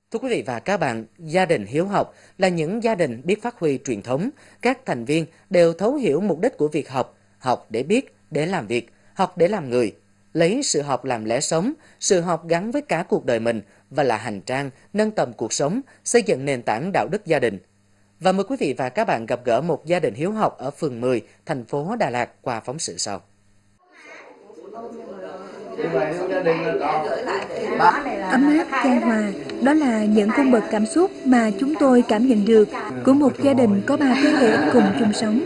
Thưa quý vị và các bạn, gia đình hiếu học là những gia đình biết phát huy truyền thống. Các thành viên đều thấu hiểu mục đích của việc học, học để biết, để làm việc, học để làm người. Lấy sự học làm lẽ sống, sự học gắn với cả cuộc đời mình và là hành trang nâng tầm cuộc sống, xây dựng nền tảng đạo đức gia đình. Và mời quý vị và các bạn gặp gỡ một gia đình hiếu học ở phường 10, thành phố Đà Lạt qua phóng sự sau. Ấm áp chan hòa, đó là những cung bậc cảm xúc mà chúng tôi cảm nhận được của một gia đình có 3 thế hệ cùng chung sống.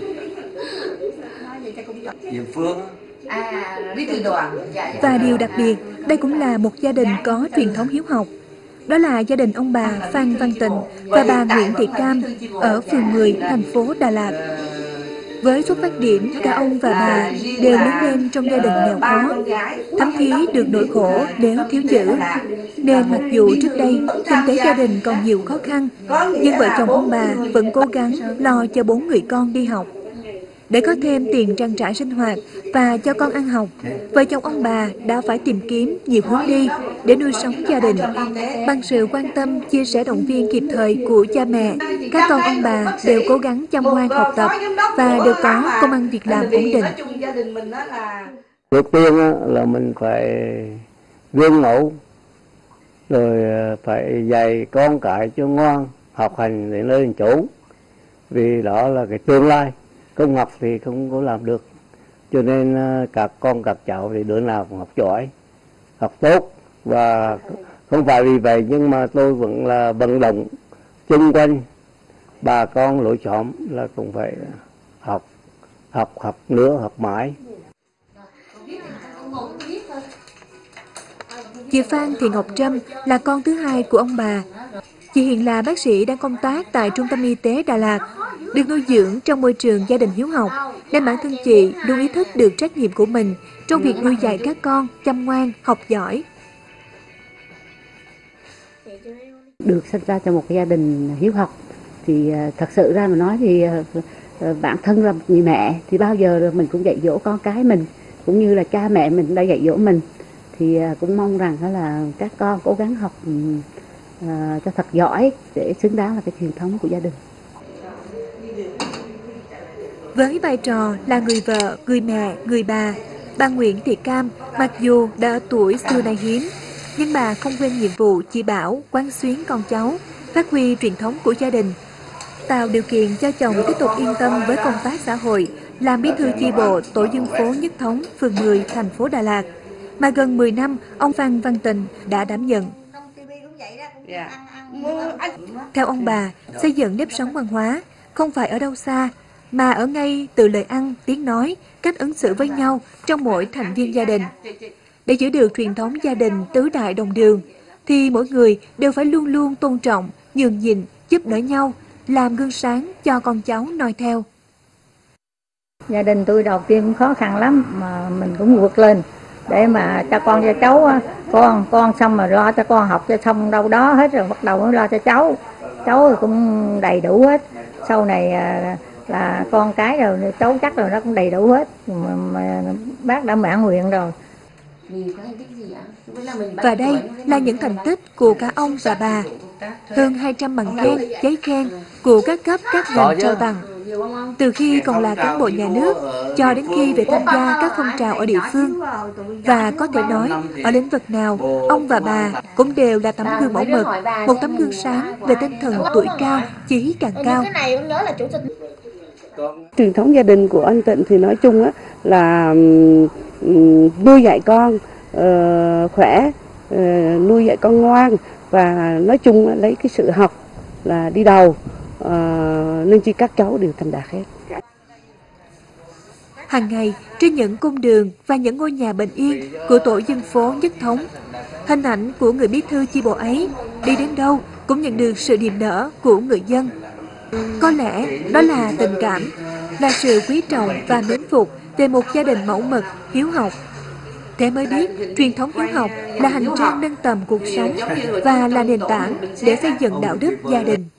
Và điều đặc biệt, đây cũng là một gia đình có truyền thống hiếu học. Đó là gia đình ông bà Phan Văn Tịnh và bà Nguyễn Thị Cam ở phường 10, thành phố Đà Lạt. Với xuất phát điểm, cả ông và bà đều lớn lên trong gia đình nghèo khó, thấm thía được nỗi khổ nếu thiếu chữ. Nên mặc dù trước đây kinh tế gia đình còn nhiều khó khăn, nhưng vợ chồng ông bà vẫn cố gắng lo cho 4 người con đi học. Để có thêm tiền trang trải sinh hoạt và cho con ăn học, vợ chồng ông bà đã phải tìm kiếm nhiều hướng đi để nuôi sống gia đình. Bằng sự quan tâm, chia sẻ động viên kịp thời của cha mẹ, các con ông bà đều cố gắng chăm ngoan học tập và đều có công ăn việc làm ổn định. Trước tiên là mình phải gương mẫu, rồi phải dạy con cái cho ngoan, học hành để lên chỗ, vì đó là cái tương lai. Không học thì không có làm được, cho nên các con các cháu thì đứa nào cũng học giỏi, học tốt. Và không phải vì vậy nhưng mà tôi vẫn là vận động chung quanh bà con lối xóm là cũng phải học nữa, học mãi. Chị Phan Thị Ngọc Trâm là con thứ hai của ông bà. Chị hiện là bác sĩ đang công tác tại Trung tâm Y tế Đà Lạt. Được nuôi dưỡng trong môi trường gia đình hiếu học, nên bản thân chị luôn ý thức được trách nhiệm của mình trong việc nuôi dạy các con chăm ngoan, học giỏi. Được sinh ra trong một gia đình hiếu học thì thật sự ra mà nói thì bản thân là một người mẹ thì bao giờ mình cũng dạy dỗ con cái mình, cũng như là cha mẹ mình đã dạy dỗ mình. Thì cũng mong rằng đó là các con cố gắng học cho thật giỏi để xứng đáng là cái truyền thống của gia đình. Với vai trò là người vợ, người mẹ, người bà Nguyễn Thị Cam mặc dù đã ở tuổi xưa nay hiếm, nhưng bà không quên nhiệm vụ chỉ bảo, quán xuyến con cháu, phát huy truyền thống của gia đình, tạo điều kiện cho chồng tiếp tục yên tâm với công tác xã hội, làm bí thư chi bộ tổ dân phố Nhất Thống, phường 10, thành phố Đà Lạt, mà gần 10 năm ông Phan Văn Tịnh đã đảm nhận. Theo ông bà, xây dựng nếp sống văn hóa không phải ở đâu xa, mà ở ngay từ lời ăn, tiếng nói, cách ứng xử với nhau trong mỗi thành viên gia đình. Để giữ được truyền thống gia đình tứ đại đồng đường, thì mỗi người đều phải luôn luôn tôn trọng, nhường nhịn, giúp đỡ nhau, làm gương sáng cho con cháu noi theo. Gia đình tôi đầu tiên cũng khó khăn lắm, mà mình cũng vượt lên để mà cho con cho cháu, con xong mà lo cho con học cho xong đâu đó hết rồi bắt đầu mới lo cho cháu thì cũng đầy đủ hết. Sau này là con cái rồi cháu chắc rồi nó cũng đầy đủ hết, mà bác đã mãn nguyện rồi. Và đây là những thành tích của cả ông và bà. Hơn 200 bằng khen, giấy khen của các cấp các ngành trao tặng. Từ khi còn là cán bộ nhà nước cho đến khi về tham gia các phong trào ở địa phương. Và có thể nói, ở lĩnh vực nào, ông và bà cũng đều là tấm gương mẫu mực, một tấm gương sáng về tinh thần tuổi cao, chí càng cao. Truyền thống gia đình của anh Tịnh thì nói chung là nuôi dạy con khỏe, nuôi dạy con ngoan, và nói chung lấy cái sự học là đi đầu, nên chi các cháu đều thành đạt hết. Hàng ngày, trên những cung đường và những ngôi nhà bình yên của tổ dân phố Nhất Thống, hình ảnh của người bí thư chi bộ ấy đi đến đâu cũng nhận được sự niềm nở của người dân. Có lẽ đó là tình cảm, là sự quý trọng và mến phục về một gia đình mẫu mực, hiếu học. Thế mới biết truyền thống hiếu học là hành trang nâng tầm cuộc sống và là nền tảng để xây dựng đạo đức gia đình.